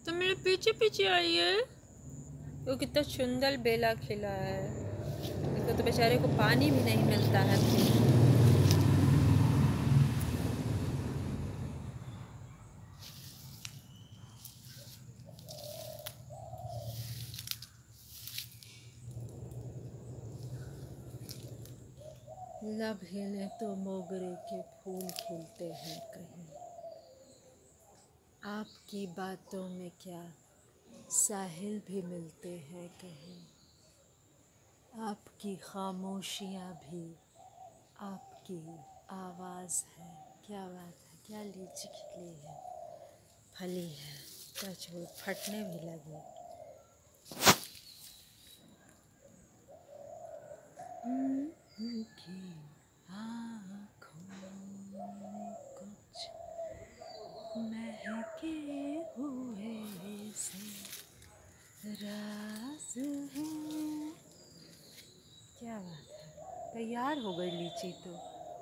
तो मेरे पीछे पीछे आई है। वो कितना सुंदर बेला खिला है। देखो तो बेचारे को पानी भी नहीं मिलता है। लब हिले तो मोगरे के फूल खिलते हैं कहीं। आपकी बातों में क्या साहिल भी मिलते हैं कहीं। आपकी खामोशियाँ भी आपकी आवाज़ है। क्या बात है, क्या लीची खिली है, फली है, सच वो फटने भी लगी। उनकी आँखों में कुछ महके हुए से राज है। क्या बात है, तैयार हो गई लीची तो।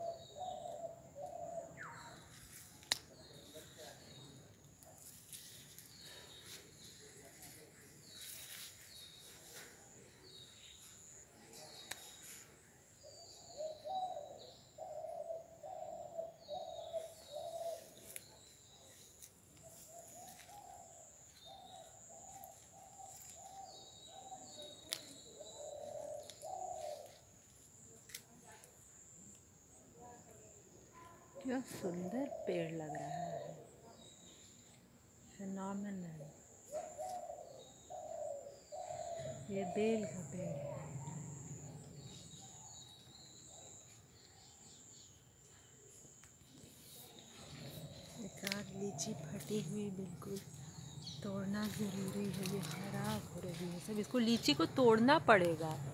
क्या सुंदर पेड़ लग रहा है, फिनोमिनल। ये बेल का पेड़ है। एक आध लीची फटी हुई बिल्कुल तोड़ना ज़रूरी है, ये खराब हो रही है सब। इसको लीची को तोड़ना पड़ेगा।